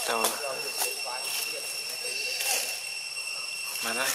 Tàu mà đây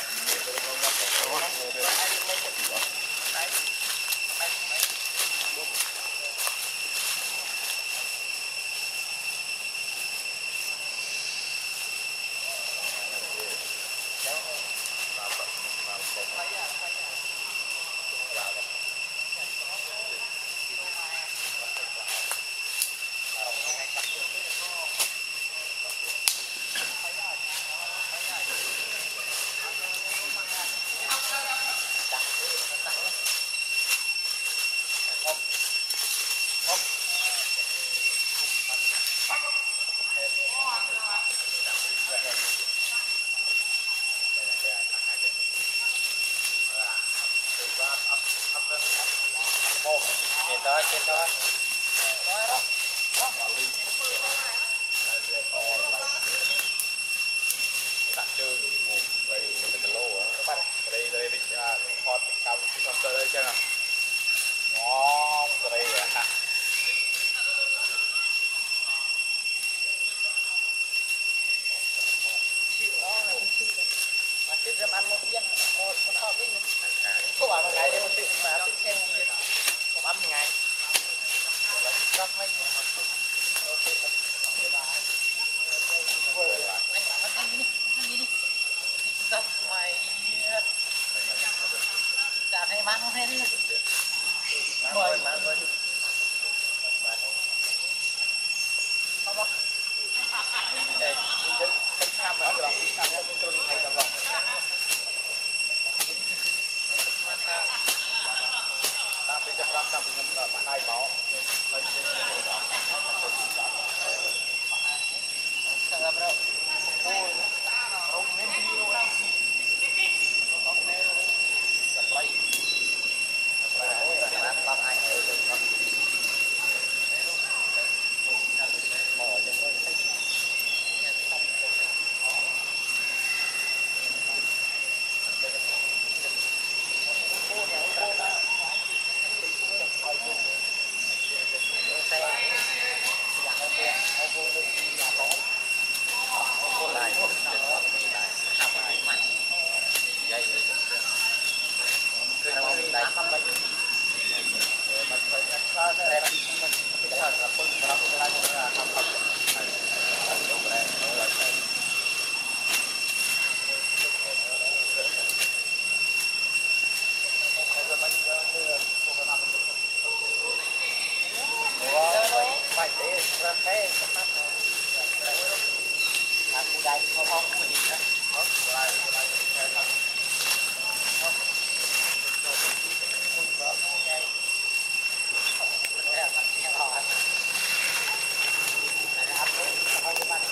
trên đó đặt chơi một về cái lô á các bạn đây định hot cao cái con tơ đây chưa nào ngon rồi đây à mà tiếp ra ăn một giấc một con đi có bảo là ngày đây một tiệm mà tiếp xem không ăn ngày là rất mấy anh đi tập mày trả thay bán không hết đi mời không đâu đây đi thăm ở rồi đi thăm ở tôi đi hay rồi ta bây giờ làm sao mình bạn ai bảo lên sao đâu ôi ông nên đi đâu đâu ông nên đặt play ôi làm anh ơi mở cho tôi phải để ra thế mắt aku đây không mình đi nữa lại theo thằng mình vợ ngay là thằng kia họ ăn thôi các bạn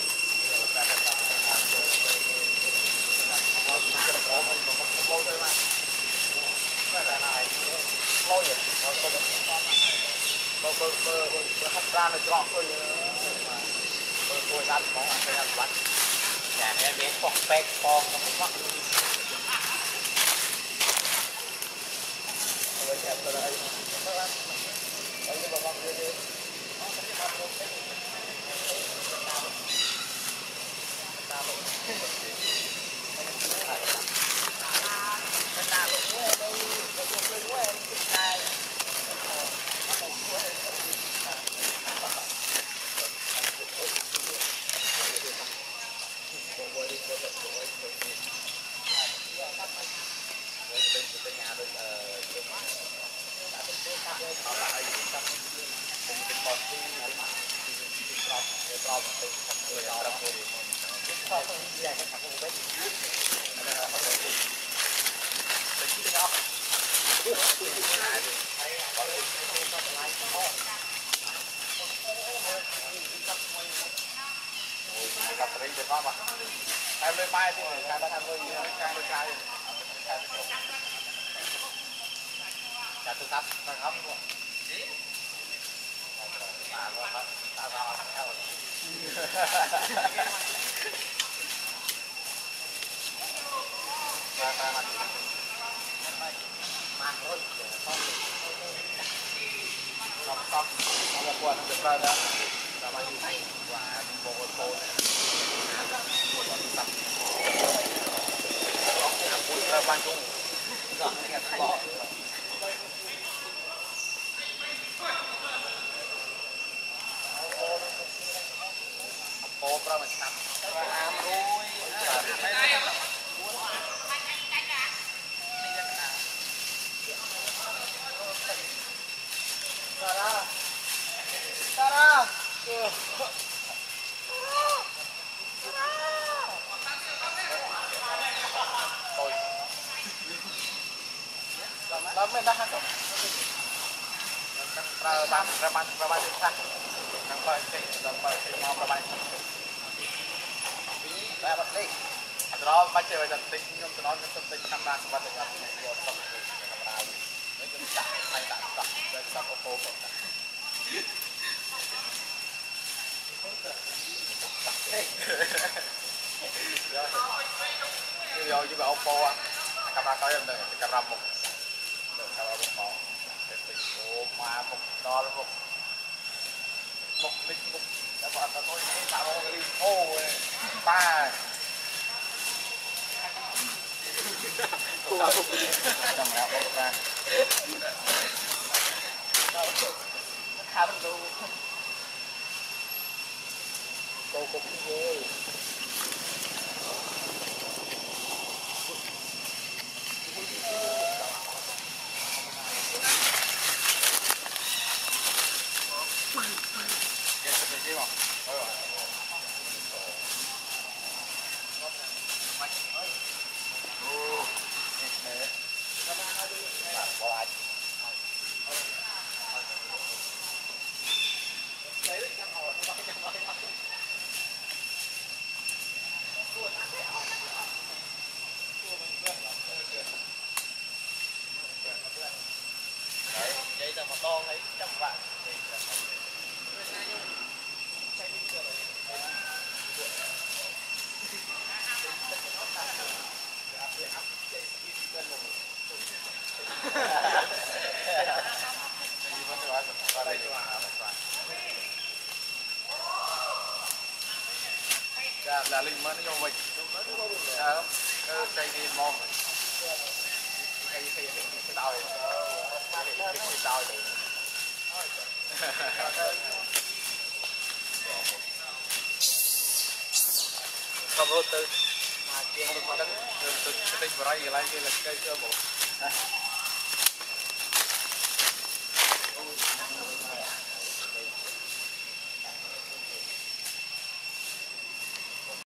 bơ hấp ra nó trọn thôi tôi ăn món ăn cái ăn bánh nhà em bé con pek con nó cũng mắc rồi em tôi đây đây cái bông kia đi em lên mai thì càng đã tham gia càng được cài cả từ tắt càng ấm luôn xong là quần được ra đó Vô với bà ông cô á, camera coi em được cái rầm một, được camera một màu, ô mà một đo một đích một, đã bảo là tôi tạo ra cái ô ba, cầm áo bốc ra, khá là đủ, cô cũng ghê. Vậy là một đo thấy 100 vạn thì là linh mới nó vô mình cây đi mong cây đòi cái đòi không có tư mà kia không có đất từ tinh vào đây lại kia là cây cơ bộ